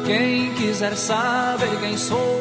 Quem quiser saber quem sou,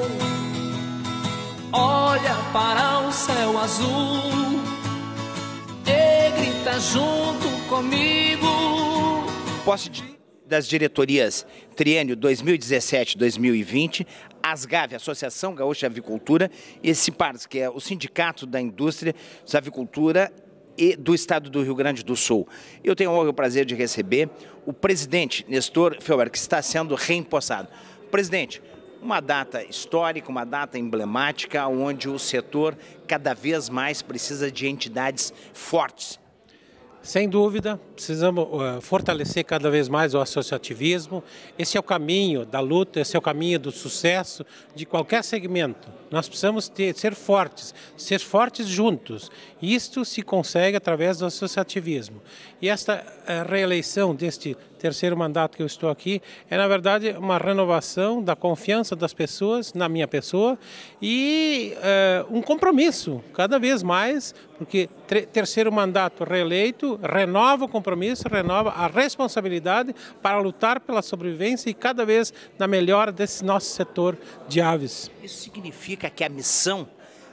olha para o céu azul e grita junto comigo. Posse das diretorias triênio 2017-2020, ASGAV, Associação Gaúcha de Avicultura, e esse SIPARS, que é o Sindicato da Indústria da Avicultura e do Estado do Rio Grande do Sul. Eu tenho o prazer de receber o presidente Nestor Felber, que está sendo reempossado. Presidente, uma data histórica, uma data emblemática, onde o setor cada vez mais precisa de entidades fortes. Sem dúvida, precisamos fortalecer cada vez mais o associativismo. Esse é o caminho da luta, esse é o caminho do sucesso de qualquer segmento. Nós precisamos ser fortes juntos. Isto se consegue através do associativismo. E esta reeleição deste terceiro mandato que eu estou aqui é, na verdade, uma renovação da confiança das pessoas na minha pessoa e um compromisso, cada vez mais, porque terceiro mandato reeleito renova o compromisso, renova a responsabilidade para lutar pela sobrevivência e cada vez na melhora desse nosso setor de aves. Isso significa que a missão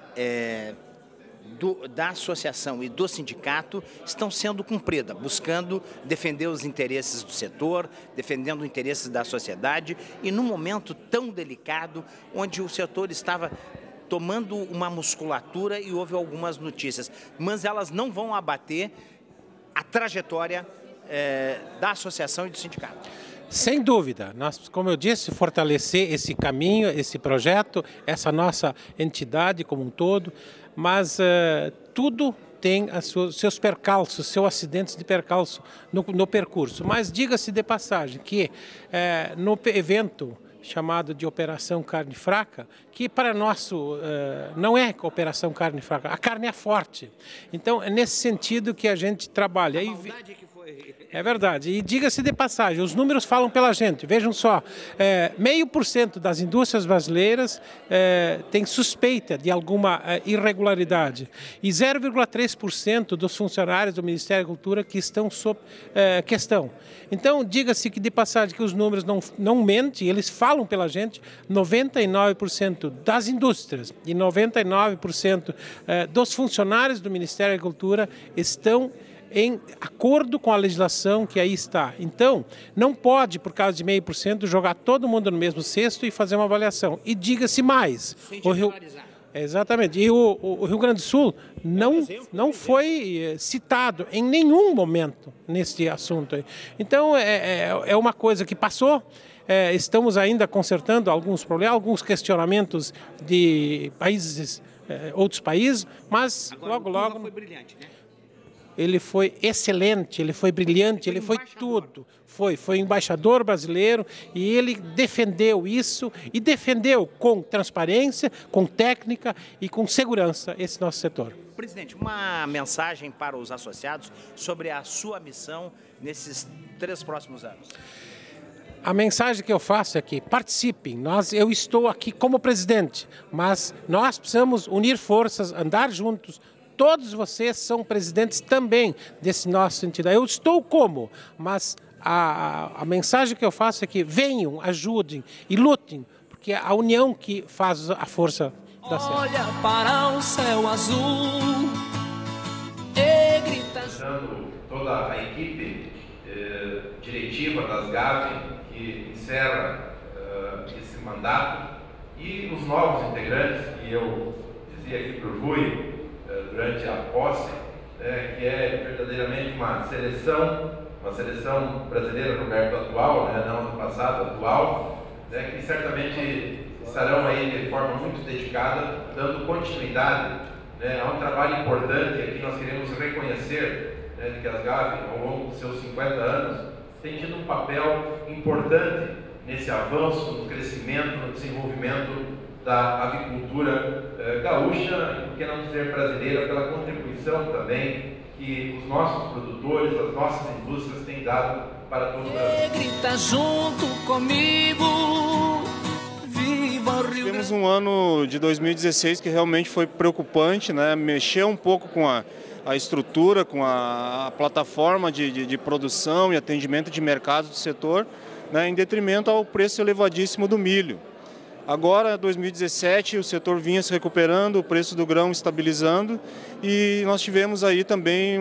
da associação e do sindicato estão sendo cumprida, buscando defender os interesses do setor, defendendo os interesses da sociedade e num momento tão delicado onde o setor estava tomando uma musculatura e houve algumas notícias, mas elas não vão abater a trajetória da associação e do sindicato. Sem dúvida, nós, como eu disse, fortalecer esse caminho, esse projeto, essa nossa entidade como um todo, mas tudo tem seus percalços, seus acidentes de percalço no percurso. Mas diga-se de passagem que no evento chamado de Operação Carne Fraca, que para nosso não é Operação Carne Fraca, a carne é forte. Então é nesse sentido que a gente trabalha. A maldade que foi... É verdade. E diga-se de passagem, os números falam pela gente. Vejam só, 0,5% das indústrias brasileiras tem suspeita de alguma irregularidade e 0,3% dos funcionários do Ministério da Cultura que estão sob questão. Então, diga-se que de passagem que os números não mentem, eles falam pela gente. 99% das indústrias e 99% dos funcionários do Ministério da Cultura estão em acordo com a legislação que aí está. Então, não pode, por causa de 0,5%, jogar todo mundo no mesmo cesto e fazer uma avaliação. E diga-se mais, exatamente, e o Rio Grande do Sul não foi citado em nenhum momento nesse assunto aí. Então, é uma coisa que passou. Estamos ainda consertando alguns problemas, alguns questionamentos de países, outros países, mas agora, logo foi brilhante, né? Ele foi excelente, ele foi brilhante, ele foi tudo. Foi embaixador brasileiro e ele defendeu isso e defendeu com transparência, com técnica e com segurança esse nosso setor. Presidente, uma mensagem para os associados sobre a sua missão nesses 3 próximos anos. A mensagem que eu faço é que participem. Eu estou aqui como presidente, mas nós precisamos unir forças, andar juntos. Todos vocês são presidentes também desse nosso entidade. Eu estou como, mas a mensagem que eu faço é que venham, ajudem e lutem, porque é a união que faz a força da certo. Olha para o céu azul e grita. Toda a equipe diretiva das GAV que encerra esse mandato e os novos integrantes, que eu dizia aqui para o Rui, durante a posse, que é verdadeiramente uma seleção brasileira, Roberto, atual, não do passado, atual, que certamente estarão aí de forma muito dedicada, dando continuidade a um trabalho importante. Aqui nós queremos reconhecer que as GAV, ao longo dos seus 50 anos, têm tido um papel importante nesse avanço, no crescimento, no desenvolvimento da avicultura gaúcha, e por que não dizer brasileira, pela contribuição também que os nossos produtores, as nossas indústrias têm dado para todos os brasileiros. Grita junto comigo, viva Tivemos um ano de 2016 que realmente foi preocupante, né? Mexeu um pouco com a estrutura, com a plataforma de produção e atendimento de mercado do setor, né? Em detrimento ao preço elevadíssimo do milho. Agora, 2017, o setor vinha se recuperando, o preço do grão estabilizando e nós tivemos aí também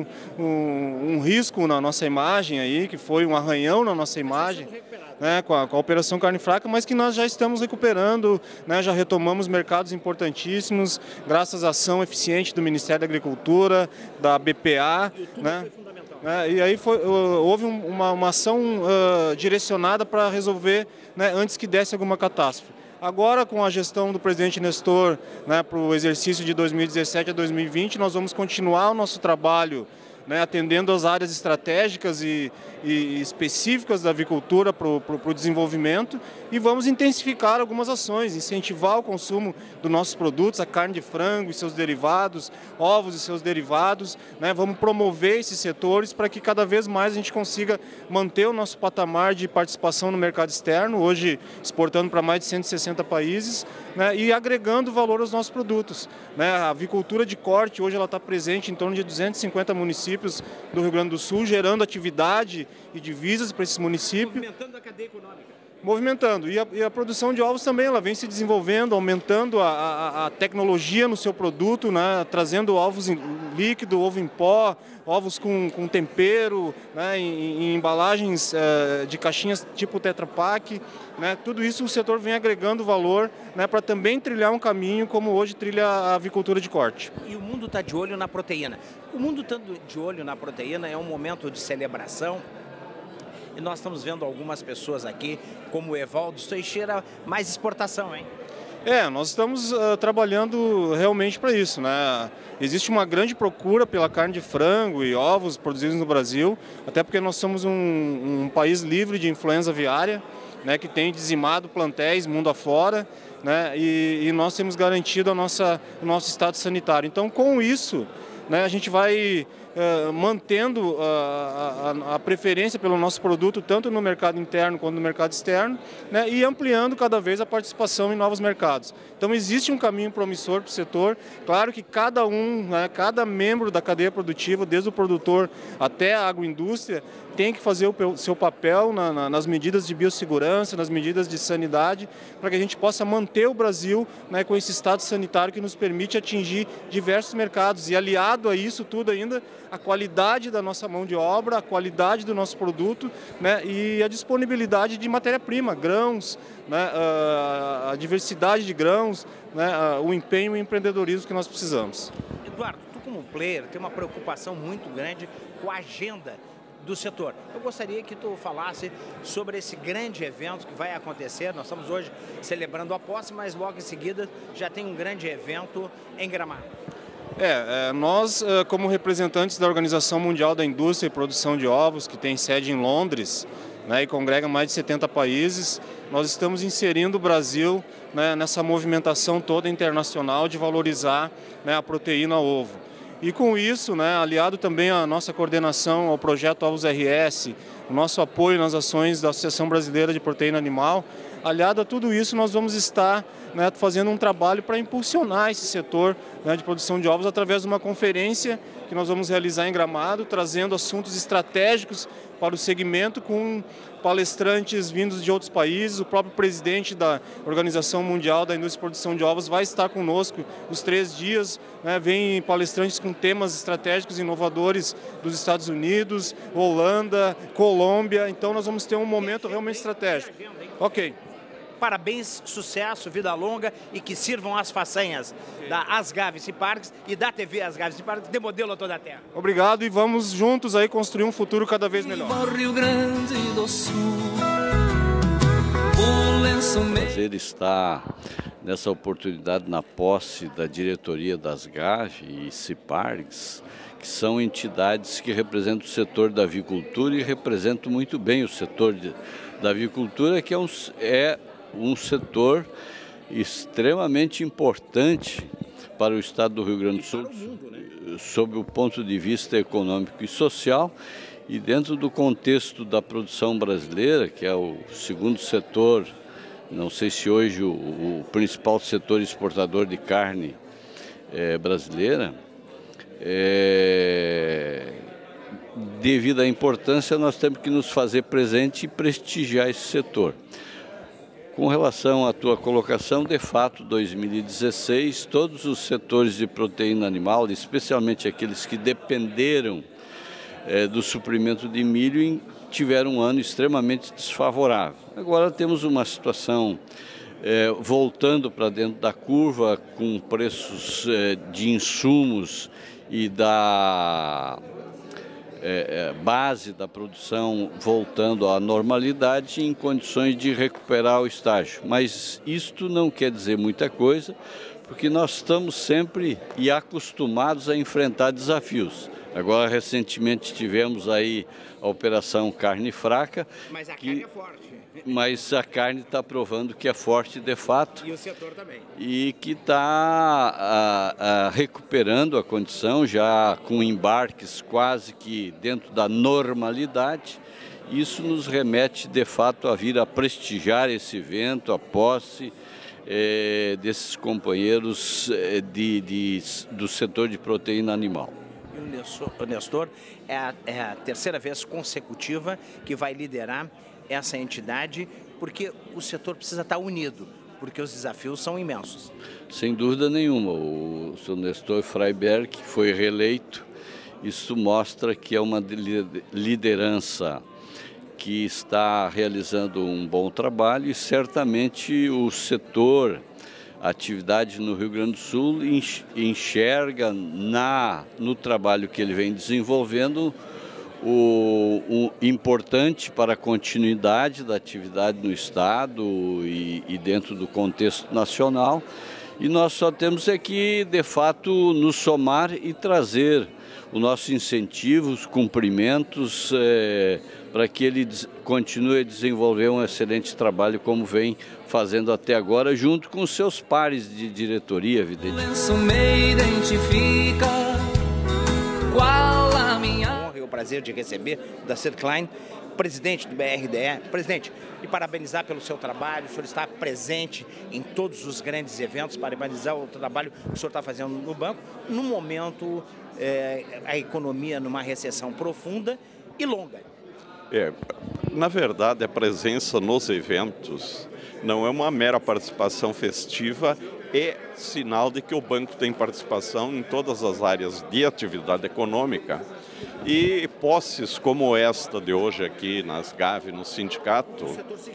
um risco na nossa imagem, aí, que foi um arranhão na nossa imagem, né, com a Operação Carne Fraca, mas que nós já estamos recuperando, né, já retomamos mercados importantíssimos, graças à ação eficiente do Ministério da Agricultura, da BPA. Né? E aí houve uma ação direcionada para resolver, né, antes que desse alguma catástrofe. Agora, com a gestão do presidente Nestor, né, para o exercício de 2017 a 2020, nós vamos continuar o nosso trabalho, né, atendendo as áreas estratégicas e específicas da avicultura para o desenvolvimento e vamos intensificar algumas ações, incentivar o consumo dos nossos produtos, a carne de frango e seus derivados, ovos e seus derivados, né, vamos promover esses setores para que cada vez mais a gente consiga manter o nosso patamar de participação no mercado externo, hoje exportando para mais de 160 países, né, e agregando valor aos nossos produtos. Né, a avicultura de corte hoje ela está presente em torno de 250 municípios do Rio Grande do Sul, gerando atividade e divisas para esses municípios. Movimentando a cadeia econômica. Movimentando. E a produção de ovos também, ela vem se desenvolvendo, aumentando a tecnologia no seu produto, né, trazendo ovos em líquido, ovo em pó, ovos com tempero, né, em embalagens de caixinhas tipo Tetra Pak. Né, tudo isso o setor vem agregando valor, né, para também trilhar um caminho como hoje trilha a avicultura de corte. E o mundo está de olho na proteína. O mundo estando de olho na proteína é um momento de celebração. E nós estamos vendo algumas pessoas aqui, como o Evaldo Teixeira, mais exportação, hein? Nós estamos trabalhando realmente para isso, né? Existe uma grande procura pela carne de frango e ovos produzidos no Brasil, até porque nós somos um país livre de influenza aviária, né, que tem dizimado plantéis mundo afora, né, e nós temos garantido o nosso estado sanitário. Então, com isso, né, a gente vai mantendo a preferência pelo nosso produto, tanto no mercado interno quanto no mercado externo, né, e ampliando cada vez a participação em novos mercados. Então existe um caminho promissor para o setor, claro que cada né, cada membro da cadeia produtiva, desde o produtor até a agroindústria, tem que fazer o seu papel nas medidas de biossegurança, nas medidas de sanidade, para que a gente possa manter o Brasil, né, com esse estado sanitário que nos permite atingir diversos mercados. E aliado a isso tudo ainda, a qualidade da nossa mão de obra, a qualidade do nosso produto, né, e a disponibilidade de matéria-prima, grãos, né, a diversidade de grãos, né, o empenho e o empreendedorismo que nós precisamos. Eduardo, tu como player tem uma preocupação muito grande com a agenda do setor. Eu gostaria que tu falasse sobre esse grande evento que vai acontecer. Nós estamos hoje celebrando a posse, mas logo em seguida já tem um grande evento em Gramado. Nós, como representantes da Organização Mundial da Indústria e Produção de Ovos, que tem sede em Londres, né, e congrega mais de 70 países, nós estamos inserindo o Brasil, né, nessa movimentação toda internacional de valorizar, né, a proteína ovo. E com isso, né, aliado também à nossa coordenação ao projeto Ovos RS, o nosso apoio nas ações da Associação Brasileira de Proteína Animal, aliado a tudo isso, nós vamos estar, né, fazendo um trabalho para impulsionar esse setor, né, de produção de ovos através de uma conferência que nós vamos realizar em Gramado, trazendo assuntos estratégicos para o segmento com palestrantes vindos de outros países. O próprio presidente da Organização Mundial da Indústria e Produção de Ovos vai estar conosco os 3 dias. Né, vem palestrantes com temas estratégicos inovadores dos Estados Unidos, Holanda, Colômbia. Então nós vamos ter um momento realmente estratégico. Ok. Parabéns, sucesso, vida longa e que sirvam as façanhas da Asgav Cipargs e da TV Asgav Cipargs de modelo a toda a terra. Obrigado e vamos juntos aí construir um futuro cada vez melhor. Rio Grande do Sul. Prazer estar nessa oportunidade na posse da diretoria da Asgav e Cipargs, que são entidades que representam o setor da avicultura e representam muito bem o setor da avicultura, que é um setor extremamente importante para o estado do Rio Grande do Sul, sob o ponto de vista econômico e social, e dentro do contexto da produção brasileira, que é o segundo setor Não sei se hoje o principal setor exportador de carne brasileira, devido à importância, nós temos que nos fazer presente e prestigiar esse setor. Com relação à tua colocação, de fato, 2016, todos os setores de proteína animal, especialmente aqueles que dependeram do suprimento de milho, tiveram um ano extremamente desfavorável. Agora temos uma situação voltando para dentro da curva, com preços de insumos e da base da produção voltando à normalidade, em condições de recuperar o estágio. Mas isto não quer dizer muita coisa, porque nós estamos sempre acostumados a enfrentar desafios. Agora, recentemente, tivemos aí a Operação Carne Fraca. Mas a carne é forte. Mas a carne está provando que é forte de fato. E o setor também. E que está recuperando a condição, já com embarques quase que dentro da normalidade. Isso nos remete, de fato, a vir a prestigiar esse evento, a posse desses companheiros do setor de proteína animal. O Nestor é a terceira vez consecutiva que vai liderar essa entidade, porque o setor precisa estar unido, porque os desafios são imensos. Sem dúvida nenhuma. O Sr. Nestor Freiberg, que foi reeleito, isso mostra que é uma liderança que está realizando um bom trabalho e certamente o setor, a atividade no Rio Grande do Sul, enxerga no trabalho que ele vem desenvolvendo o importante para a continuidade da atividade no Estado e dentro do contexto nacional. E nós só temos que, de fato, nos somar e trazer o nosso incentivo, os cumprimentos, para que ele continue a desenvolver um excelente trabalho como vem fazendo até agora, junto com os seus pares de diretoria, evidentemente. Me identifica qual a minha... O prazer de receber o Dacer Klein, presidente do BRDE. Presidente, e parabenizar pelo seu trabalho. O senhor está presente em todos os grandes eventos, parabenizar o trabalho que o senhor está fazendo no banco, num momento, a economia numa recessão profunda e longa. Na verdade, a presença nos eventos não é uma mera participação festiva, é sinal de que o banco tem participação em todas as áreas de atividade econômica. E posses como esta de hoje aqui nas GAV, no sindicato,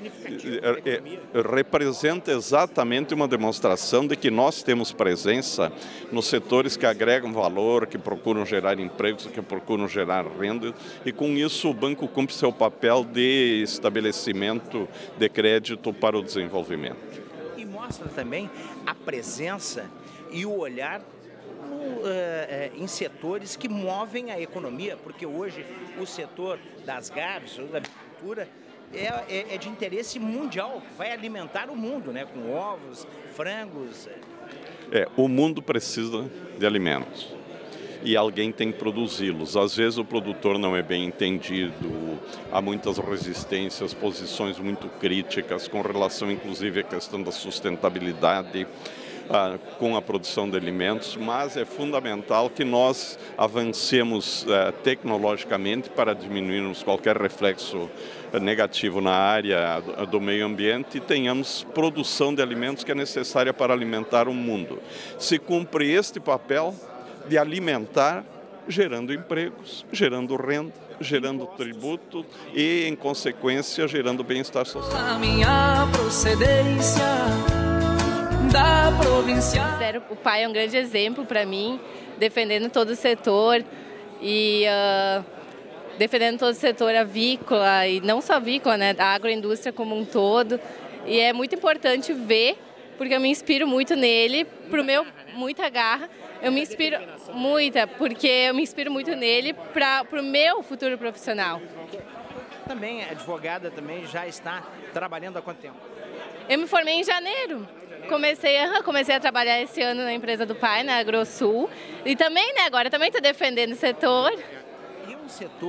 representa exatamente uma demonstração de que nós temos presença nos setores que agregam valor, que procuram gerar empregos, que procuram gerar renda, e com isso o banco cumpre seu papel de estabelecimento de crédito para o desenvolvimento. E mostra também a presença e o olhar em setores que movem a economia, porque hoje o setor das GAVs, da agricultura, é de interesse mundial, vai alimentar o mundo, né, com ovos, frangos. O mundo precisa de alimentos e alguém tem que produzi-los. Às vezes o produtor não é bem entendido, há muitas resistências, posições muito críticas com relação inclusive à questão da sustentabilidade, com a produção de alimentos, mas é fundamental que nós avancemos tecnologicamente para diminuirmos qualquer reflexo negativo na área do meio ambiente e tenhamos produção de alimentos que é necessária para alimentar o mundo. Se cumpre este papel de alimentar, gerando empregos, gerando renda, gerando tributo e, em consequência, gerando bem-estar social. A minha procedência da província. O pai é um grande exemplo para mim, defendendo todo o setor e defendendo todo o setor avícola e não só avícola, né, a agroindústria como um todo. E é muito importante ver, porque eu me inspiro muito nele, muita garra. Eu me inspiro porque eu me inspiro muito nele para o meu futuro profissional. Também advogada, também já está trabalhando há quanto tempo? Eu me formei em janeiro. Comecei a trabalhar esse ano na empresa do pai, na AgroSul. E também, né, agora também estou defendendo o setor. E um setor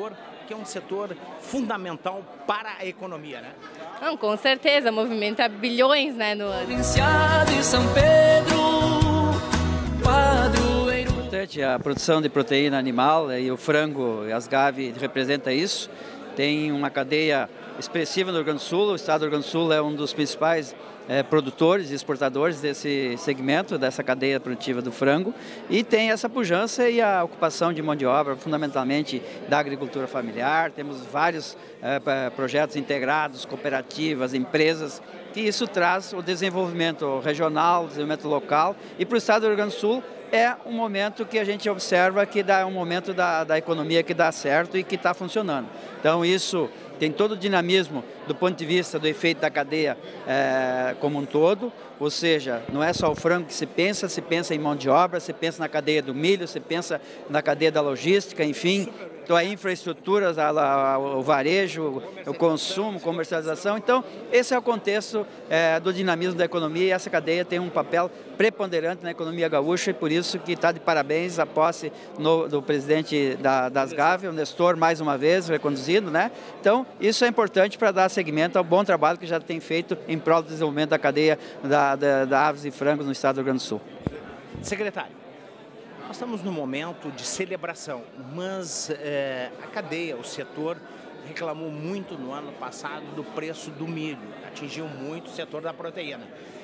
que é um setor fundamental para a economia, né? Não, com certeza, movimenta bilhões, né, no ano. Província de São Pedro, padroeiro. A produção de proteína animal e o frango e as gaves representa isso. Tem uma cadeia expressiva no Rio Grande do Sul. O estado do Rio Grande do Sul é um dos principais produtores e exportadores desse segmento, dessa cadeia produtiva do frango, e tem essa pujança e a ocupação de mão de obra, fundamentalmente da agricultura familiar. Temos vários projetos integrados, cooperativas, empresas, que isso traz o desenvolvimento regional, o desenvolvimento local, e para o estado do Rio Grande do Sul é um momento que a gente observa que dá um momento da economia que dá certo e que está funcionando. Então isso tem todo o dinamismo do ponto de vista do efeito da cadeia como um todo, ou seja, não é só o frango que se pensa em mão de obra, se pensa na cadeia do milho, se pensa na cadeia da logística, enfim, então a infraestrutura, o varejo, o consumo, comercialização. Então, esse é o contexto do dinamismo da economia e essa cadeia tem um papel preponderante na economia gaúcha e por isso que está de parabéns a posse do presidente das GAV, o Nestor, mais uma vez, reconduzido, né? Então, isso é importante para dar seguimento ao bom trabalho que já tem feito em prol do desenvolvimento da cadeia da aves e frangos no estado do Rio Grande do Sul. Secretário, nós estamos num momento de celebração, mas a cadeia, o setor, reclamou muito no ano passado do preço do milho, atingiu muito o setor da proteína,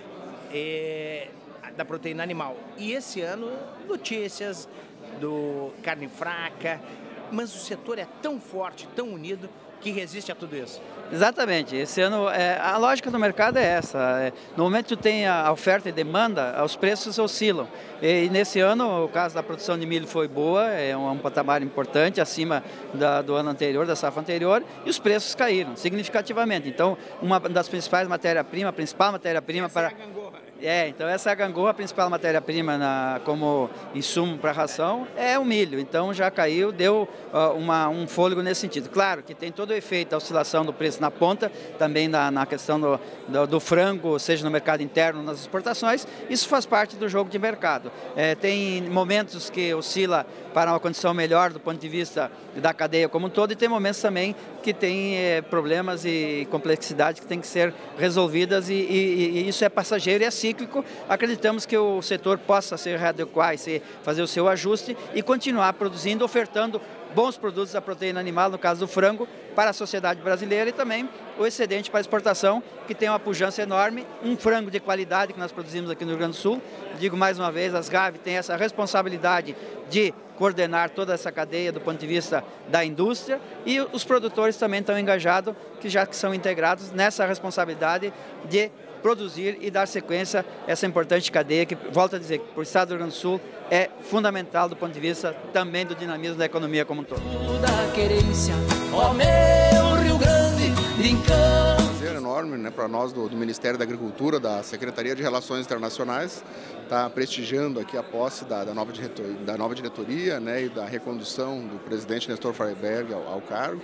da proteína animal. E esse ano, notícias do carne fraca, mas o setor é tão forte, tão unido, que resiste a tudo isso. Exatamente. Esse ano, a lógica do mercado é essa. No momento que tu tem a oferta e demanda, os preços oscilam. E nesse ano, o caso da produção de milho foi boa, é um patamar importante, acima do ano anterior, da safra anterior, e os preços caíram significativamente. Então, uma das principais matérias-primas, a principal matéria-prima para... então essa é a gangorra, a principal matéria-prima como insumo para a ração é o milho. Então já caiu, deu um fôlego nesse sentido. Claro que tem todo o efeito da oscilação do preço na ponta, também na questão do frango, seja no mercado interno, nas exportações, isso faz parte do jogo de mercado. Tem momentos que oscila para uma condição melhor do ponto de vista da cadeia como um todo e tem momentos também que tem problemas e complexidades que têm que ser resolvidas e isso é passageiro e é cíclico. Acreditamos que o setor possa se readequar e fazer o seu ajuste e continuar produzindo, ofertando bons produtos da proteína animal, no caso do frango, para a sociedade brasileira e também o excedente para exportação, que tem uma pujança enorme, um frango de qualidade que nós produzimos aqui no Rio Grande do Sul. Digo mais uma vez, as GAV têm essa responsabilidade de coordenar toda essa cadeia do ponto de vista da indústria e os produtores também estão engajados, que são integrados nessa responsabilidade de produzir e dar sequência a essa importante cadeia que, volto a dizer, para o estado do Rio Grande do Sul é fundamental do ponto de vista também do dinamismo da economia como um todo. Da querência, ó meu Rio Grande, brincando. Um prazer enorme, né, para nós do Ministério da Agricultura, da Secretaria de Relações Internacionais, está prestigiando aqui a posse da nova diretoria, né, e da recondução do presidente Nestor Freiberg ao cargo.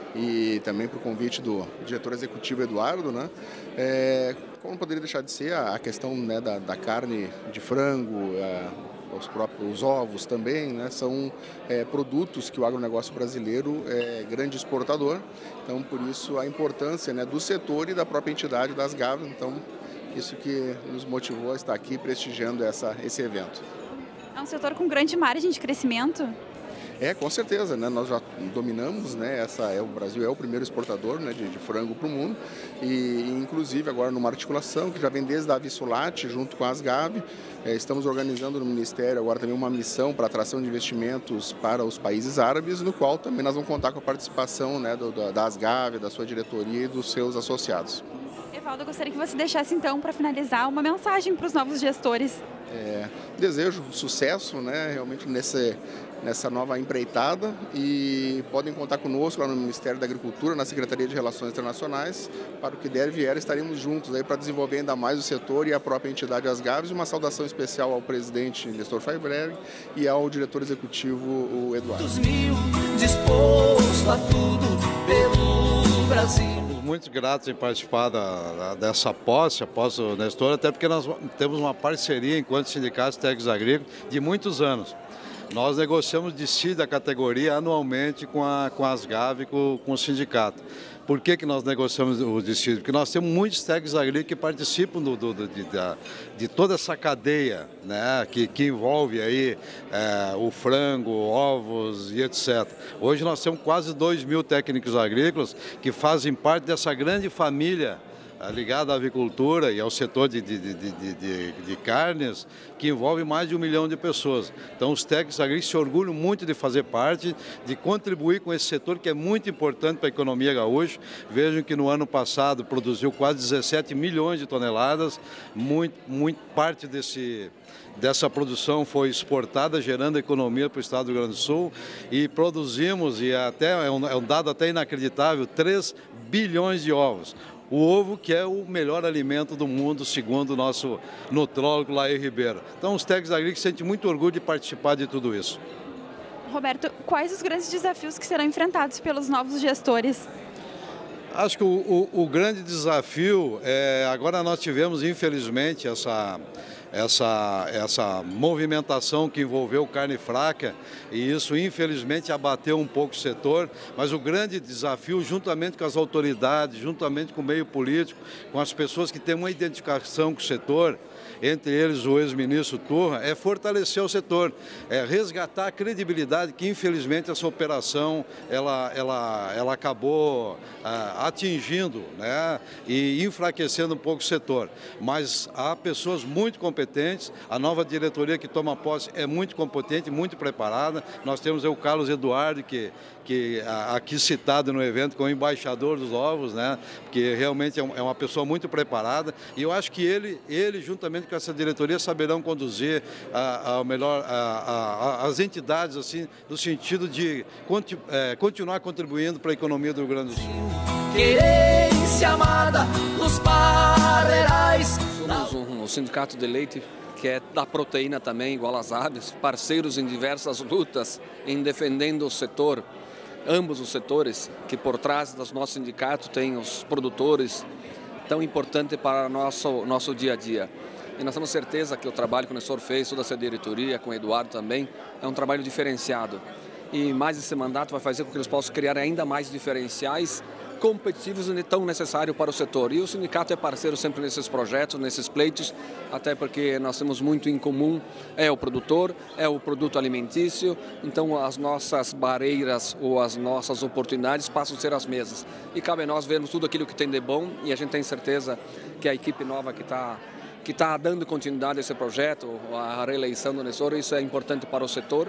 E também por convite do diretor executivo Eduardo, né? Como poderia deixar de ser a questão, né, da carne de frango, os ovos também, né? São produtos que o agronegócio brasileiro é grande exportador, então por isso a importância, né, do setor e da própria entidade das GAV, então isso que nos motivou a estar aqui prestigiando esse evento. É um setor com grande margem de crescimento? Com certeza, né? Nós já dominamos, né? O Brasil é o primeiro exportador, né, de frango para o mundo e inclusive agora numa articulação que já vem desde a Avisulate junto com as GAV, estamos organizando no Ministério agora também uma missão para atração de investimentos para os países árabes, no qual também nós vamos contar com a participação, né, das GAV, da sua diretoria e dos seus associados. Evaldo, eu gostaria que você deixasse então, para finalizar, uma mensagem para os novos gestores. Desejo sucesso, né, realmente nessa nova empreitada e podem contar conosco lá no Ministério da Agricultura, na Secretaria de Relações Internacionais, para o que der e vier, estaremos juntos aí para desenvolver ainda mais o setor e a própria entidade As Gaves. Uma saudação especial ao presidente Nestor Freiberg e ao diretor executivo o Eduardo. Disposto a tudo pelo Brasil. Muito gratos em participar dessa posse, a posse do Nestor, até porque nós temos uma parceria enquanto sindicatos técnicos agrícolas de muitos anos. Nós negociamos dissídio da categoria anualmente com a Asgav e com o sindicato. Por que nós negociamos o dissídio? Porque nós temos muitos técnicos agrícolas que participam de toda essa cadeia, né, que envolve aí, o frango, ovos e etc. Hoje nós temos quase 2.000 técnicos agrícolas que fazem parte dessa grande família ligada à avicultura e ao setor de carnes, que envolve mais de 1 milhão de pessoas. Então, os técnicos agrícolas se orgulham muito de fazer parte, de contribuir com esse setor que é muito importante para a economia gaúcha. Vejam que no ano passado produziu quase 17 milhões de toneladas, muito parte dessa produção foi exportada, gerando economia para o estado do Rio Grande do Sul, e produzimos, e até é um dado até inacreditável, 3 bilhões de ovos. O ovo que é o melhor alimento do mundo, segundo o nosso nutrólogo Laí Ribeiro. Então, os técnicos agrícolas sentem muito orgulho de participar de tudo isso. Roberto, quais os grandes desafios que serão enfrentados pelos novos gestores? Acho que o grande desafio agora nós tivemos, infelizmente, essa movimentação que envolveu carne fraca, e isso infelizmente abateu um pouco o setor, mas o grande desafio, juntamente com as autoridades, juntamente com o meio político, com as pessoas que têm uma identificação com o setor, entre eles o ex-ministro Turra, é fortalecer o setor, é resgatar a credibilidade que infelizmente essa operação ela acabou atingindo, né, e enfraquecendo um pouco o setor. Mas há pessoas muito competentes, a nova diretoria que toma posse é muito competente, muito preparada. Nós temos o Carlos Eduardo, que aqui citado no evento como embaixador dos ovos, né, que realmente é uma pessoa muito preparada, e eu acho que ele juntamente com essa diretoria saberão conduzir as entidades assim, no sentido de continuar contribuindo para a economia do Rio Grande do Sul. Querência amada nos parreirais. Somos um sindicato de leite que é da proteína também, igual às aves, parceiros em diversas lutas em defendendo o setor, ambos os setores, que por trás do nosso sindicato tem os produtores, tão importante para o nosso dia a dia. E nós temos certeza que o trabalho que o Nestor fez, toda essa diretoria, com o Eduardo também, é um trabalho diferenciado. E mais esse mandato vai fazer com que eles possam criar ainda mais diferenciais competitivos e tão necessário para o setor. E o sindicato é parceiro sempre nesses projetos, nesses pleitos, até porque nós temos muito em comum, é o produtor, é o produto alimentício, então as nossas barreiras ou as nossas oportunidades passam a ser as mesmas. E cabe a nós vermos tudo aquilo que tem de bom, e a gente tem certeza que a equipe nova que está dando continuidade a esse projeto, a reeleição do Nestor, isso é importante para o setor,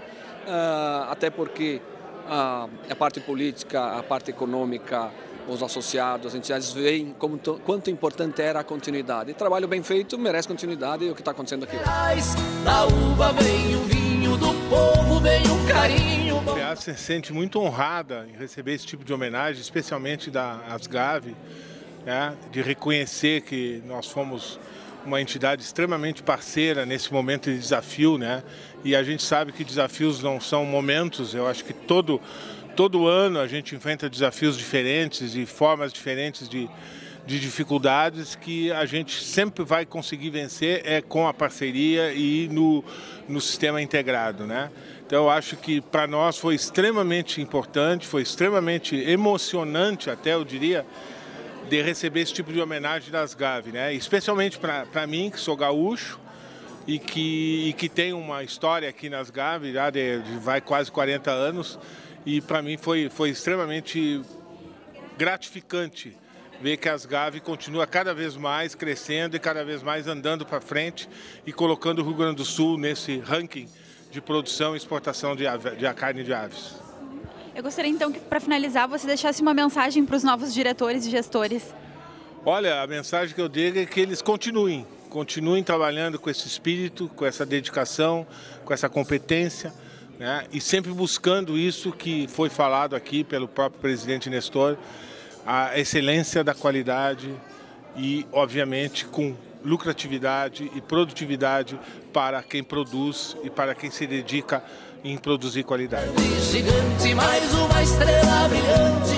até porque a parte política, a parte econômica, os associados, as entidades veem quanto importante era a continuidade. E trabalho bem feito merece continuidade, e é o que está acontecendo aqui. Da uva vem o vinho, do povo vem o carinho. A PA se sente muito honrada em receber esse tipo de homenagem, especialmente da Asgav, né, de reconhecer que nós fomos uma entidade extremamente parceira nesse momento de desafio, né? E a gente sabe que desafios não são momentos. Eu acho que todo ano a gente enfrenta desafios diferentes e formas diferentes de dificuldades que a gente sempre vai conseguir vencer com a parceria e no sistema integrado, né? Então eu acho que para nós foi extremamente importante, foi extremamente emocionante até, eu diria, de receber esse tipo de homenagem das Asgav, né? Especialmente para mim, que sou gaúcho e que tem uma história aqui nas Asgav, já vai quase 40 anos, e para mim foi extremamente gratificante ver que a Asgav continua cada vez mais crescendo e cada vez mais andando para frente e colocando o Rio Grande do Sul nesse ranking de produção e exportação de carne de aves. Eu gostaria então que, para finalizar, você deixasse uma mensagem para os novos diretores e gestores. Olha, a mensagem que eu digo é que eles continuem trabalhando com esse espírito, com essa dedicação, com essa competência, né? E sempre buscando isso que foi falado aqui pelo próprio presidente Nestor, a excelência da qualidade e, obviamente, com lucratividade e produtividade para quem produz e para quem se dedica em produzir qualidade. Gigante, mais uma estrela brilhante.